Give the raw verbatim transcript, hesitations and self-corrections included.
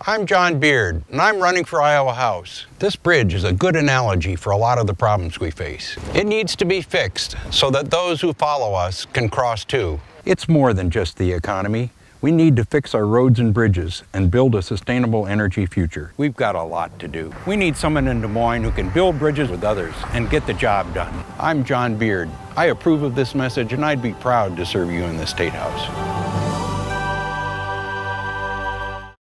I'm John Beard, and I'm running for Iowa House. This bridge is a good analogy for a lot of the problems we face. It needs to be fixed so that those who follow us can cross too. It's more than just the economy. We need to fix our roads and bridges and build a sustainable energy future. We've got a lot to do. We need someone in Des Moines who can build bridges with others and get the job done. I'm John Beard. I approve of this message, and I'd be proud to serve you in the State House.